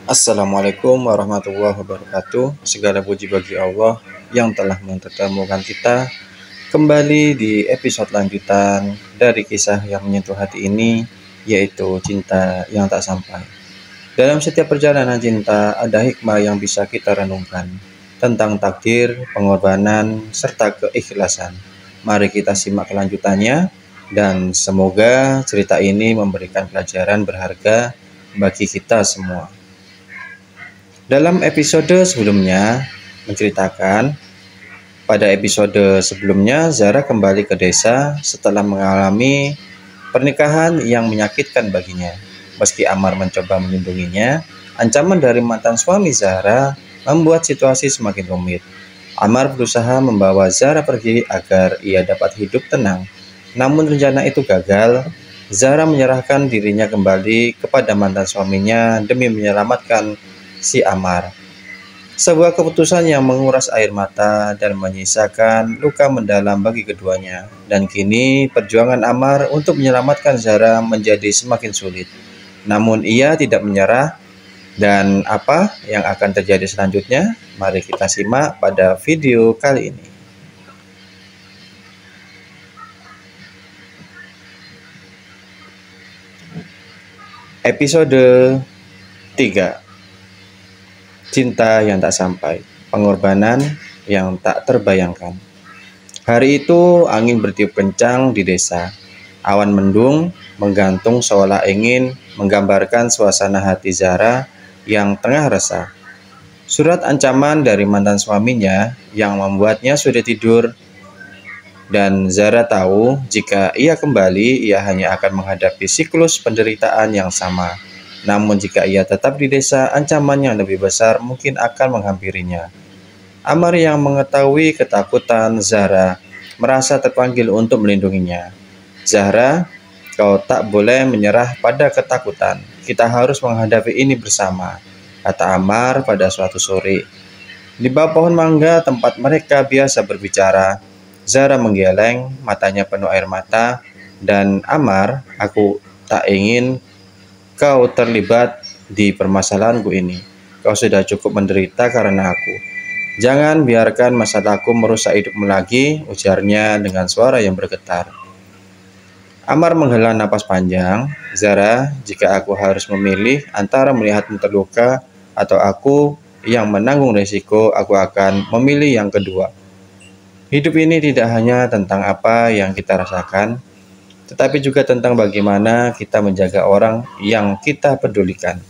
Assalamualaikum warahmatullahi wabarakatuh. Segala puji bagi Allah yang telah mempertemukan kita kembali di episode lanjutan dari kisah yang menyentuh hati ini, yaitu cinta yang tak sampai. Dalam setiap perjalanan cinta ada hikmah yang bisa kita renungkan tentang takdir, pengorbanan, serta keikhlasan. Mari kita simak kelanjutannya dan semoga cerita ini memberikan pelajaran berharga bagi kita semua. Dalam episode sebelumnya menceritakan, pada episode sebelumnya Zara kembali ke desa setelah mengalami pernikahan yang menyakitkan baginya. Meski Ammar mencoba melindunginya, ancaman dari mantan suami Zara membuat situasi semakin rumit. Ammar berusaha membawa Zara pergi agar ia dapat hidup tenang. Namun rencana itu gagal. Zara menyerahkan dirinya kembali kepada mantan suaminya demi menyelamatkan si Ammar. Sebuah keputusan yang menguras air mata dan menyisakan luka mendalam bagi keduanya. Dan kini perjuangan Ammar untuk menyelamatkan Zara menjadi semakin sulit. Namun ia tidak menyerah. Dan apa yang akan terjadi selanjutnya? Mari kita simak pada video kali ini. Episode 3. Cinta yang tak sampai, pengorbanan yang tak terbayangkan. Hari itu angin bertiup kencang di desa. Awan mendung menggantung seolah ingin menggambarkan suasana hati Zara yang tengah resah. Surat ancaman dari mantan suaminya yang membuatnya sudah tidur. Dan Zara tahu jika ia kembali, ia hanya akan menghadapi siklus penderitaan yang sama. Namun jika ia tetap di desa, ancaman yang lebih besar mungkin akan menghampirinya. Ammar yang mengetahui ketakutan Zara merasa terpanggil untuk melindunginya. Zahra, kau tak boleh menyerah pada ketakutan. Kita harus menghadapi ini bersama, kata Ammar pada suatu sore. Di bawah pohon mangga tempat mereka biasa berbicara, Zara menggeleng, matanya penuh air mata, dan Ammar, aku tak ingin kau terlibat di permasalahanku ini. Kau sudah cukup menderita karena aku. Jangan biarkan masalahku merusak hidupmu lagi, ujarnya dengan suara yang bergetar. Ammar menghela napas panjang. Zara, jika aku harus memilih antara melihatmu terluka atau aku yang menanggung resiko, aku akan memilih yang kedua. Hidup ini tidak hanya tentang apa yang kita rasakan, tetapi juga tentang bagaimana kita menjaga orang yang kita pedulikan.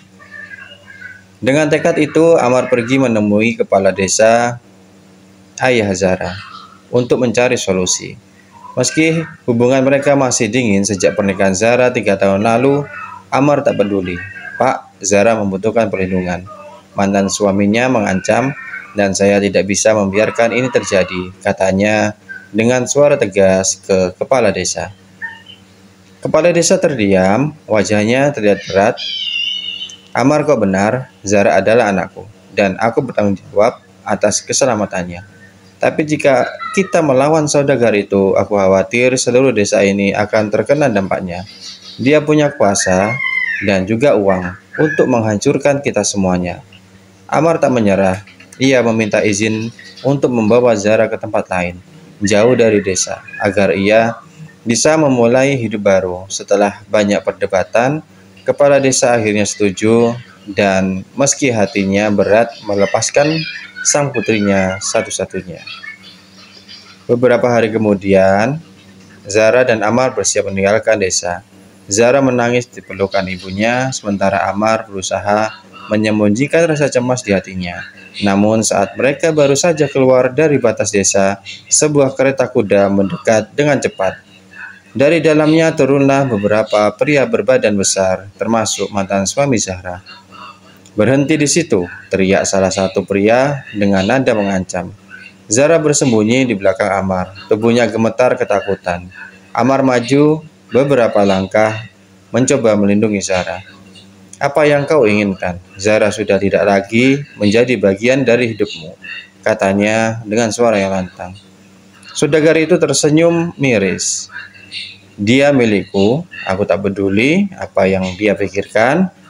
Dengan tekad itu, Ammar pergi menemui kepala desa ayah Zara untuk mencari solusi. Meski hubungan mereka masih dingin sejak pernikahan Zara 3 tahun lalu, Ammar tak peduli. Pak, Zara membutuhkan perlindungan. Mantan suaminya mengancam dan saya tidak bisa membiarkan ini terjadi, katanya dengan suara tegas ke kepala desa. Kepala desa terdiam, wajahnya terlihat berat. Ammar, kau benar, Zara adalah anakku, dan aku bertanggung jawab atas keselamatannya. Tapi jika kita melawan saudagar itu, aku khawatir seluruh desa ini akan terkena dampaknya. Dia punya kuasa dan juga uang untuk menghancurkan kita semuanya. Ammar tak menyerah. Ia meminta izin untuk membawa Zara ke tempat lain, jauh dari desa, agar ia bisa memulai hidup baru. Setelah banyak perdebatan, kepala desa akhirnya setuju dan meski hatinya berat melepaskan sang putrinya satu-satunya. Beberapa hari kemudian, Zara dan Ammar bersiap meninggalkan desa. Zara menangis di pelukan ibunya, sementara Ammar berusaha menyembunyikan rasa cemas di hatinya. Namun saat mereka baru saja keluar dari batas desa, sebuah kereta kuda mendekat dengan cepat. Dari dalamnya turunlah beberapa pria berbadan besar, termasuk mantan suami Zahra. Berhenti di situ, teriak salah satu pria dengan nada mengancam. Zara bersembunyi di belakang Ammar, tubuhnya gemetar ketakutan. Ammar maju beberapa langkah, mencoba melindungi Zara. Apa yang kau inginkan? Zara sudah tidak lagi menjadi bagian dari hidupmu, katanya dengan suara yang lantang. Saudagar itu tersenyum miris. Dia milikku, aku tak peduli apa yang dia pikirkan.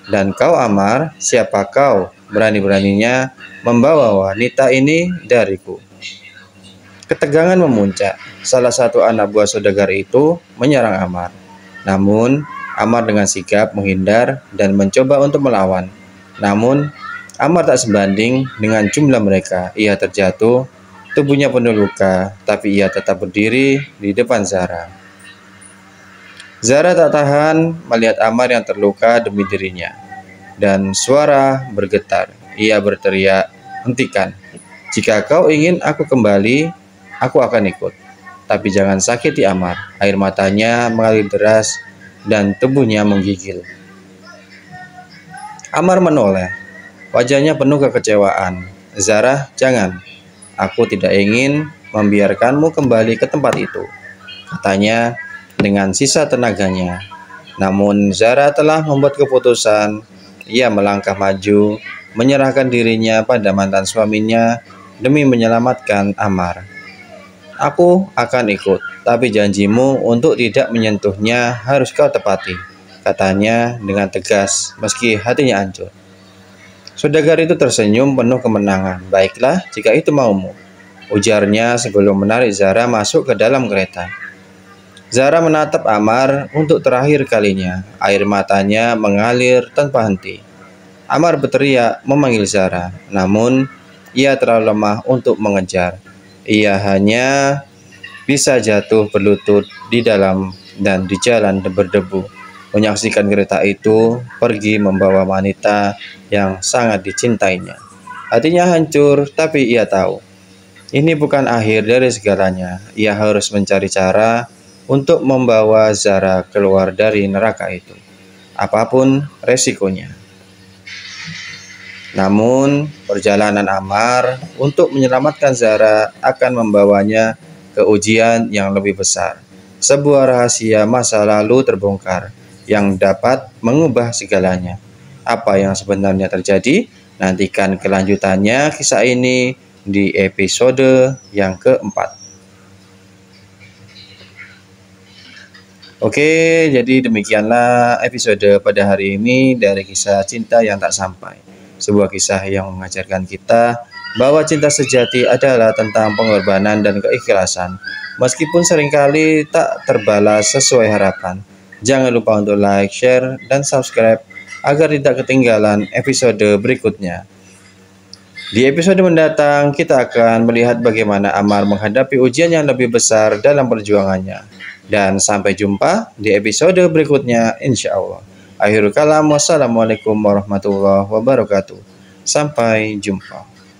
Dan kau Ammar, siapa kau berani-beraninya membawa wanita ini dariku? Ketegangan memuncak. Salah satu anak buah saudagar itu menyerang Ammar. Namun, Ammar dengan sigap menghindar dan mencoba untuk melawan. Namun, Ammar tak sebanding dengan jumlah mereka. Ia terjatuh, tubuhnya penuh luka, tapi ia tetap berdiri di depan Zara. Zara tak tahan melihat Ammar yang terluka demi dirinya. Dan suara bergetar. Ia berteriak, "Hentikan. Jika kau ingin aku kembali, aku akan ikut. Tapi jangan sakiti Ammar." Air matanya mengalir deras dan tubuhnya menggigil. Ammar menoleh. Wajahnya penuh kekecewaan. "Zara, jangan. Aku tidak ingin membiarkanmu kembali ke tempat itu," katanya dengan sisa tenaganya. Namun Zara telah membuat keputusan. Ia melangkah maju, menyerahkan dirinya pada mantan suaminya demi menyelamatkan Ammar. "Aku akan ikut, tapi janjimu untuk tidak menyentuhnya harus kau tepati," katanya dengan tegas meski hatinya hancur. Saudagar itu tersenyum penuh kemenangan. "Baiklah, jika itu maumu," ujarnya sebelum menarik Zara masuk ke dalam kereta. Zara menatap Ammar untuk terakhir kalinya. Air matanya mengalir tanpa henti. Ammar berteriak memanggil Zara, namun ia terlalu lemah untuk mengejar. Ia hanya bisa jatuh berlutut di dalam dan di jalan berdebu, menyaksikan kereta itu pergi membawa wanita yang sangat dicintainya. Hatinya hancur, tapi ia tahu ini bukan akhir dari segalanya. Ia harus mencari cara untuk membawa Zara keluar dari neraka itu, apapun resikonya. Namun, perjalanan Ammar untuk menyelamatkan Zara akan membawanya ke ujian yang lebih besar. Sebuah rahasia masa lalu terbongkar yang dapat mengubah segalanya. Apa yang sebenarnya terjadi? Nantikan kelanjutannya kisah ini di episode yang keempat. Oke, jadi demikianlah episode pada hari ini dari kisah cinta yang tak sampai. Sebuah kisah yang mengajarkan kita bahwa cinta sejati adalah tentang pengorbanan dan keikhlasan. Meskipun seringkali tak terbalas sesuai harapan. Jangan lupa untuk like, share, dan subscribe agar tidak ketinggalan episode berikutnya. Di episode mendatang, kita akan melihat bagaimana Ammar menghadapi ujian yang lebih besar dalam perjuangannya. Dan sampai jumpa di episode berikutnya, insya Allah. Akhirul kalam, wassalamualaikum warahmatullahi wabarakatuh. Sampai jumpa.